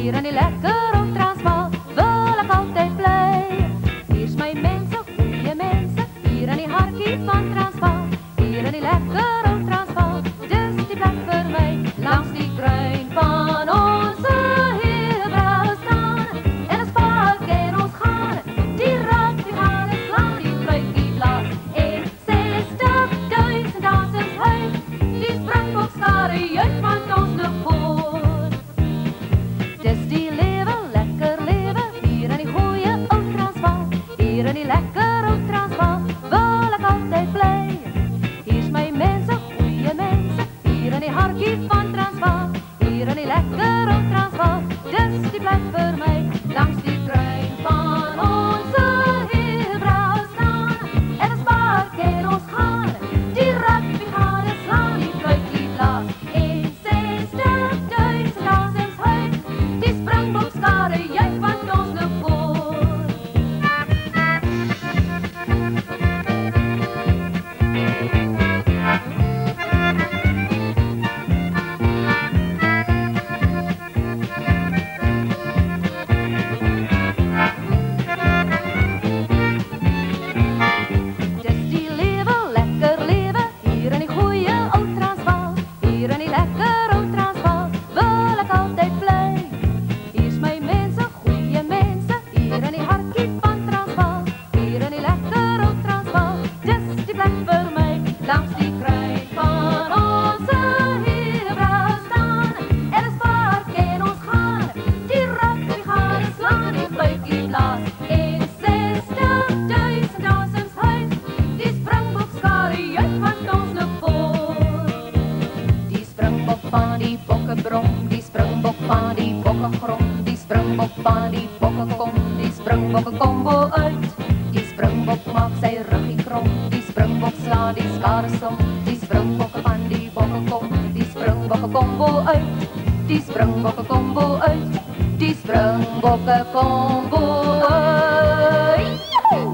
hier in die lekker op Transvaal wil ek altyd bly. Hier's my mense, goeie mense, hier in die hartjie van Transvaal, hier in die lekker op Transvaal, dis die plek vir my, langs die kruin van ons heelbrau staan, en ons park en ons gaan, die rugby gaan en slaan die fluitjie blaas, en 60.000 dansers huil, die Springbok skare juist want ons loop voor. Dis die lewe, lekker lewe, hier in die goeie ou Transvaal, hier in die lekker ou Transvaal, wil ek altyd bly. Hier's my mense, goeie mense, hier in die hartjie van Transvaal, hier in die lekker ou Transvaal, dis die plek vir my, langs die kruin van ons heelbrau staan, en ons park en ons gaan, die rugby gaan en slaan die fluitjie blaas, en 60.000 dansers huil, die Springbok skare juist want ons loop voor. Dis die lewe, lekker lewe, hier in die goeie ou Transvaal, hier in die lekker ou Transvaal, wil ek altyd bly. Hier's my mense, goeie mense, hier in die hartjie van Transvaal, hier in die lekker ou Transvaal, dis die plek vir my, langs die kruin van ons heelbrau staan, en ons park en ons gaan, die rugby gaan en slaan die fluitjie blaas, en 60.000 dansers huil, die Springbok skare juist want ons loop voor. Die Springbok van die bokke brom, die Springbok van die bokke grom, die Springbok van die bokke kom, die Springbokke kom bo uit. Die Springbok maak sy ruggie krom, die Springbok slaan die skare som, die Springbokke van die bokke kom, die Springbokke kom bo uit. Die Springbokke kom bo uit, die Springbokke kom bo uit. Joehoe!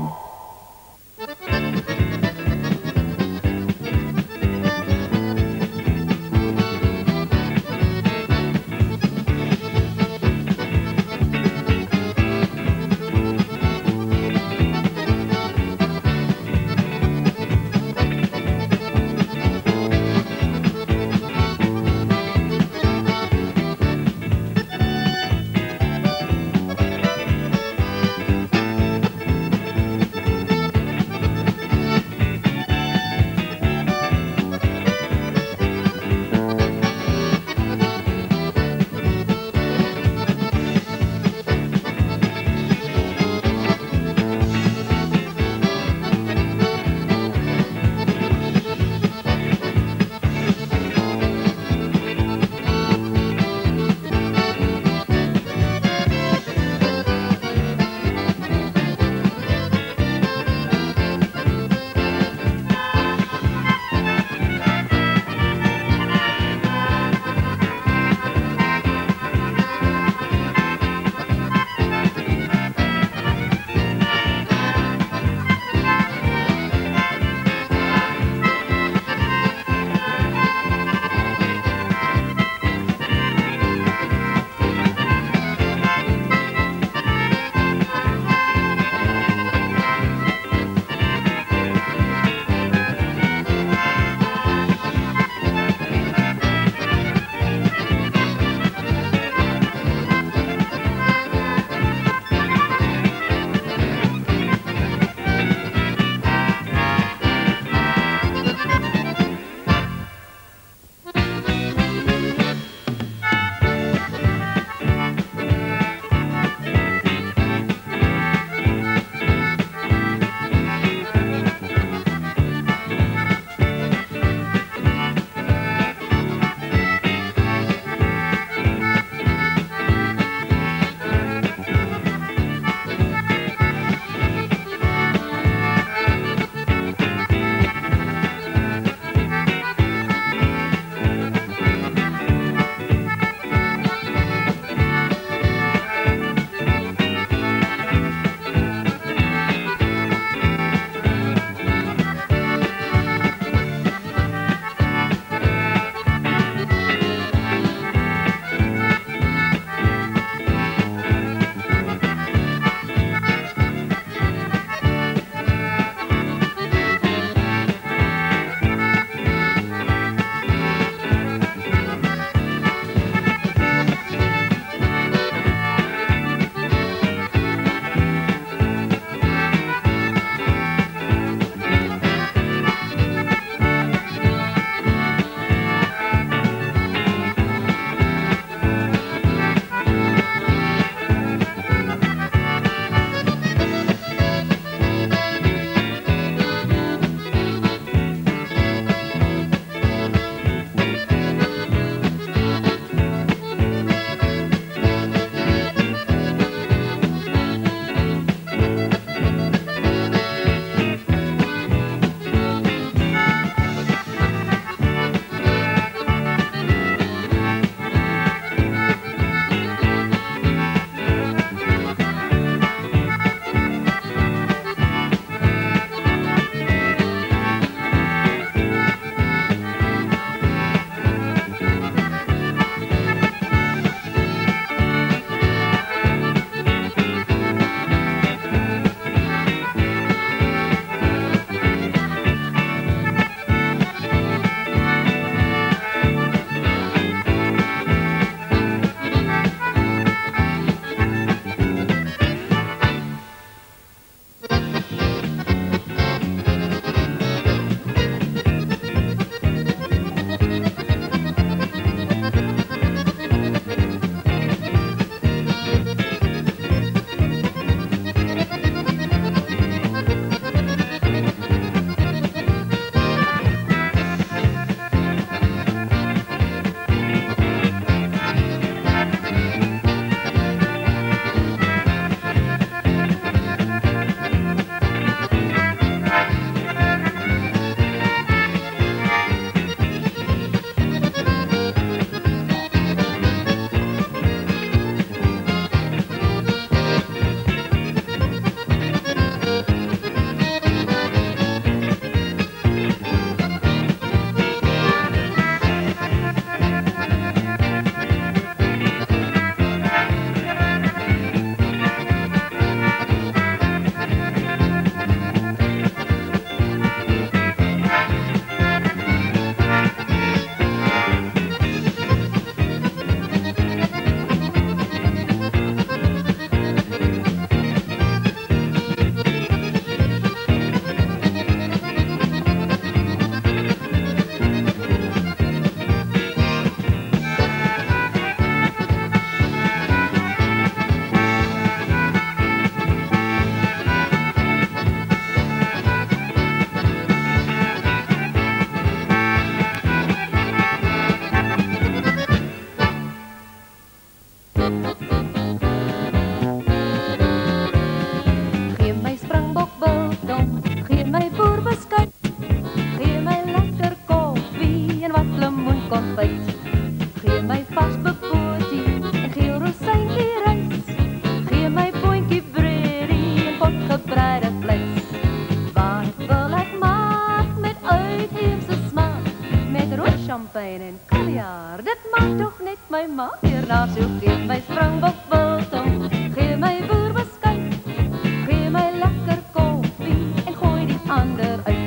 Geef my springbok biltong, geef my boerbeskuit, geef my lekker koffie en wat lemoenkonfyt. Geef my vars bepoortjie en geel rozijntjie rys, geef my boontjie breedie en potgebreide vleis. Wat wil ek maak met uitheemse smaak, met rood champagne en kaviaar, dit maak toch net my maag weer naar. So geef my springbok biltong, geef my boerbeskuit, geef my lekker koffie en gooi die ander uit.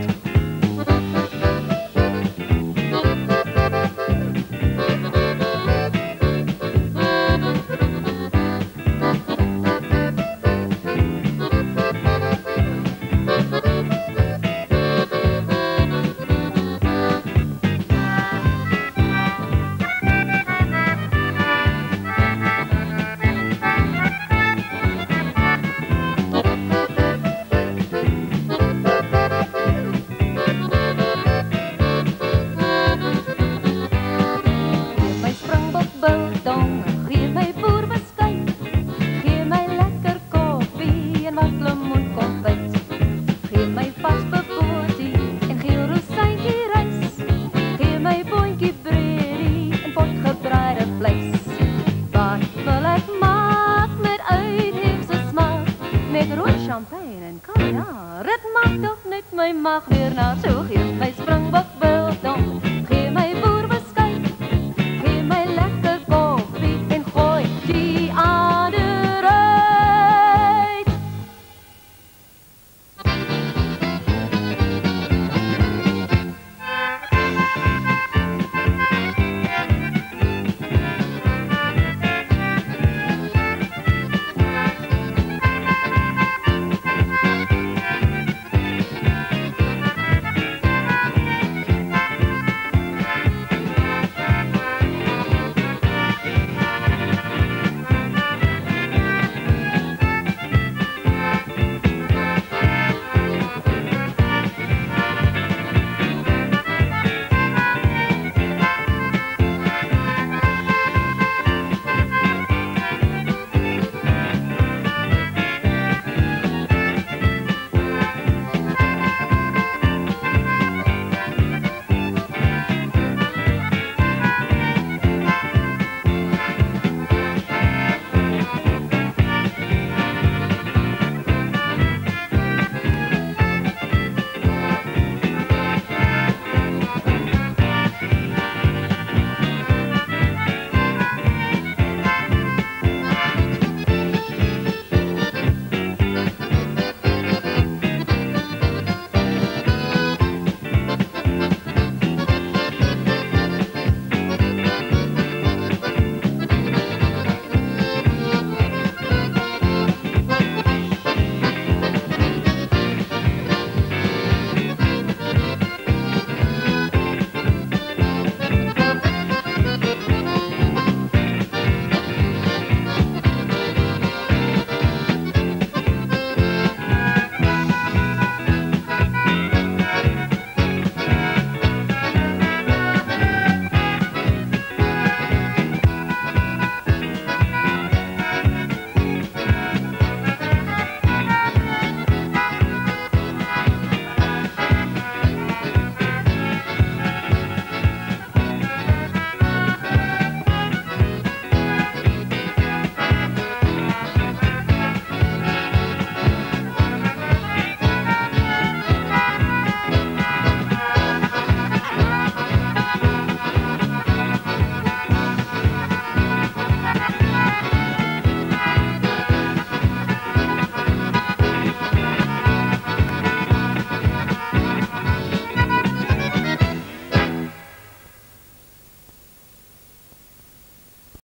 Geef my boerbeskuit, geef my lekker koffie en wat lemoenkonfyt. Geef my vars bepoortjie en geel rozijntjie rys, geef my boontjie breedie en potgebraaide vleis. Wat wil ek maak met uitheemse smaak, met rood champagne en kaviaar, dit maak toch net my maag weer naar. So geef my springbok biltong,